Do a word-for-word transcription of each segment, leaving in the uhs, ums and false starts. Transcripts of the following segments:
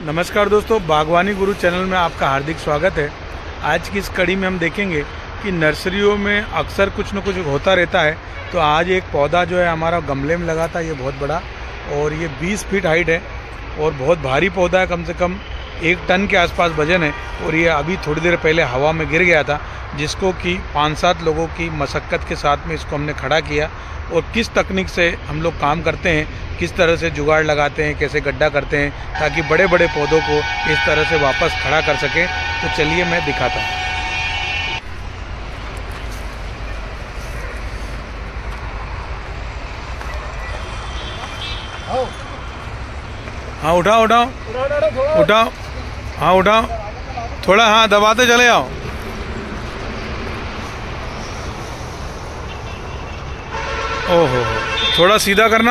नमस्कार दोस्तों, बागवानी गुरु चैनल में आपका हार्दिक स्वागत है। आज की इस कड़ी में हम देखेंगे कि नर्सरियों में अक्सर कुछ न कुछ होता रहता है। तो आज एक पौधा जो है हमारा गमले में लगा था, ये बहुत बड़ा और ये बीस फीट हाइट है और बहुत भारी पौधा है, कम से कम एक टन के आसपास वजन है। और ये अभी थोड़ी देर पहले हवा में गिर गया था, जिसको कि पाँच सात लोगों की मशक्क़त के साथ में इसको हमने खड़ा किया। और किस तकनीक से हम लोग काम करते हैं, किस तरह से जुगाड़ लगाते हैं, कैसे गड्ढा करते हैं ताकि बड़े बड़े पौधों को इस तरह से वापस खड़ा कर सकें। तो चलिए मैं दिखाता हूँ। हाँ उठाओ उठाओ उठाओ, हाँ उठाओ थोड़ा, हाँ दबाते चले आओ। ओहो, थोड़ा सीधा करना।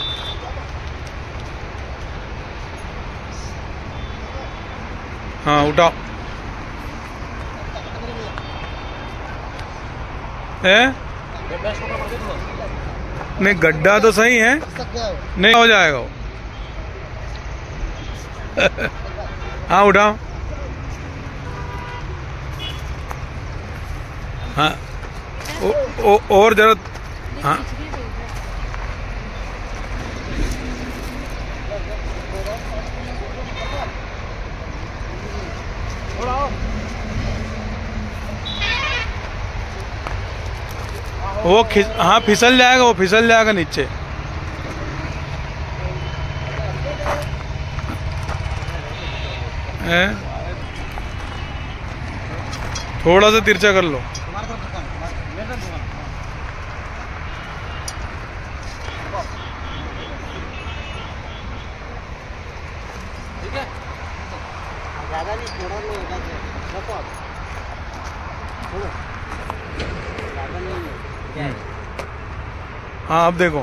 हाँ उठाओ। है नहीं, गड्ढा तो सही है, नहीं हो जाएगा वो। हाँ उठाओ। हाँ ओ, ओ, और जरा, हाँ वो खिस, हाँ फिसल जाएगा, वो फिसल जाएगा नीचे। है थोड़ा सा तिरछा कर लो। ठीक है, ज़्यादा नहीं, थोड़ा नहीं होगा, रखो थोड़ा, ज़्यादा नहीं है। हाँ अब देखो,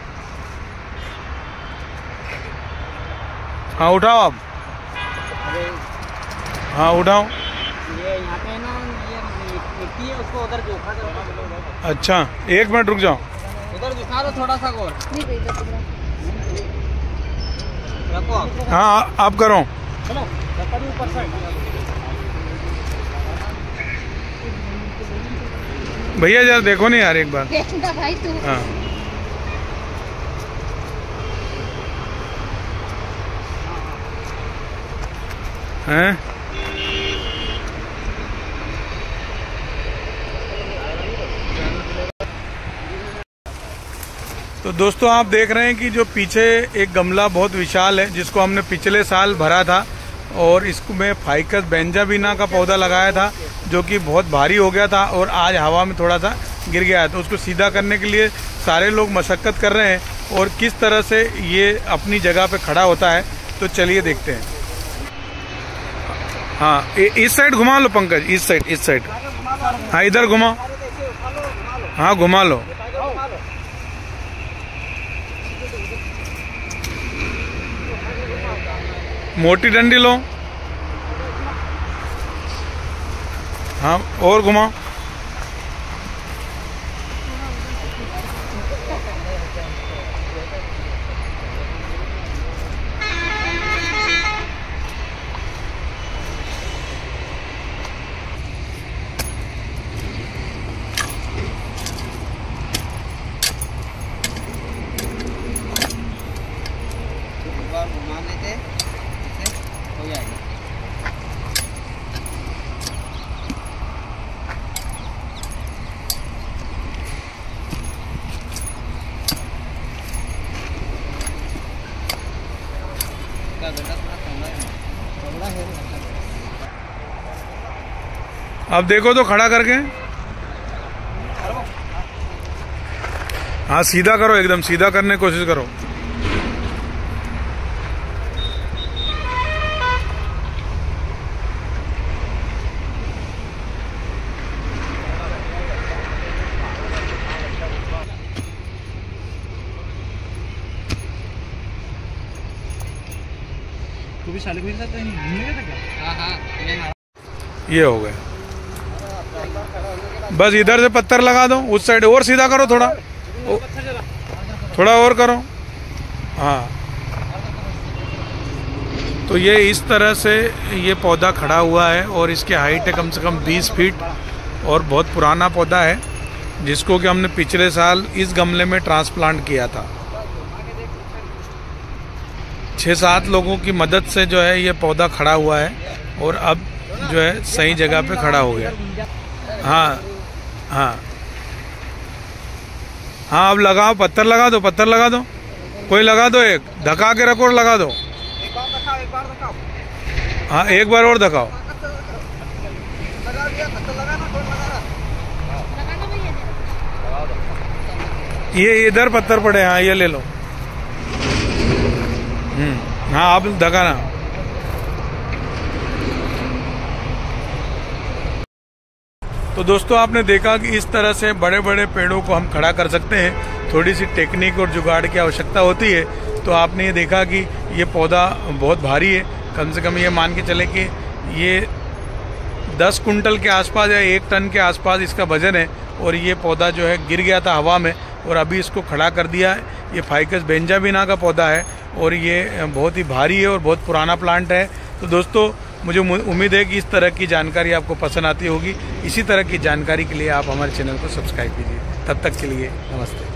हाँ उठाओ अब, हाँ उठाओ। ये यहाँ पे ना, ये मिट्टी है, उसको उधर झुका दो। अच्छा एक मिनट रुक जाओ, उधर झुका दो थोड़ा सा और रखो। हाँ अब करो। चलो ऊपर से भैया जरा देखो नहीं यार एक बार। भाई तू। हाँ हैं, तो दोस्तों आप देख रहे हैं कि जो पीछे एक गमला बहुत विशाल है, जिसको हमने पिछले साल भरा था और इसको में फाइकस बेंजाबिना का पौधा लगाया था, जो कि बहुत भारी हो गया था और आज हवा में थोड़ा सा गिर गया है। तो उसको सीधा करने के लिए सारे लोग मशक्क़त कर रहे हैं और किस तरह से ये अपनी जगह पे खड़ा होता है। तो चलिए देखते हैं। हाँ इस साइड घुमा लो पंकज, इस साइड, इस साइड, हाँ इधर घुमा, हाँ घुमा लो। मोटी डंडी लो, हाँ और घुमाओ। घुमा लेते हो जाएगा। अब देखो तो खड़ा करके, हाँ सीधा करो, एकदम सीधा करने की कोशिश करो। तू भी साले के साथ घूमने गया था क्या? हाँ हाँ, ये हो गया। बस इधर से पत्थर लगा दो, उस साइड और सीधा करो, थोड़ा थोड़ा और करो। हाँ तो ये इस तरह से ये पौधा खड़ा हुआ है और इसकी हाइट है कम से कम बीस फीट और बहुत पुराना पौधा है, जिसको कि हमने पिछले साल इस गमले में ट्रांसप्लांट किया था। छः सात लोगों की मदद से जो है ये पौधा खड़ा हुआ है और अब जो है सही जगह पे खड़ा हो गया। हाँ हाँ हाँ, अब लगाओ, पत्थर लगा दो, पत्थर लगा दो, कोई लगा दो, एक धका के रखो और लगा दो। हाँ, एक बार और धकाओ। ये इधर पत्थर पड़े, हाँ ये ले लो। हम्म हाँ, आप धकाना। तो दोस्तों आपने देखा कि इस तरह से बड़े बड़े पेड़ों को हम खड़ा कर सकते हैं। थोड़ी सी टेक्निक और जुगाड़ की आवश्यकता होती है। तो आपने ये देखा कि ये पौधा बहुत भारी है, कम से कम ये मान के चले कि ये दस कुंटल के आसपास या एक टन के आसपास इसका वजन है। और ये पौधा जो है गिर गया था हवा में और अभी इसको खड़ा कर दिया है। ये फाइकस बेंजामिना का पौधा है और ये बहुत ही भारी है और बहुत पुराना प्लांट है। तो दोस्तों मुझे उम्मीद है कि इस तरह की जानकारी आपको पसंद आती होगी। इसी तरह की जानकारी के लिए आप हमारे चैनल को सब्सक्राइब कीजिए। तब तक के लिए नमस्ते।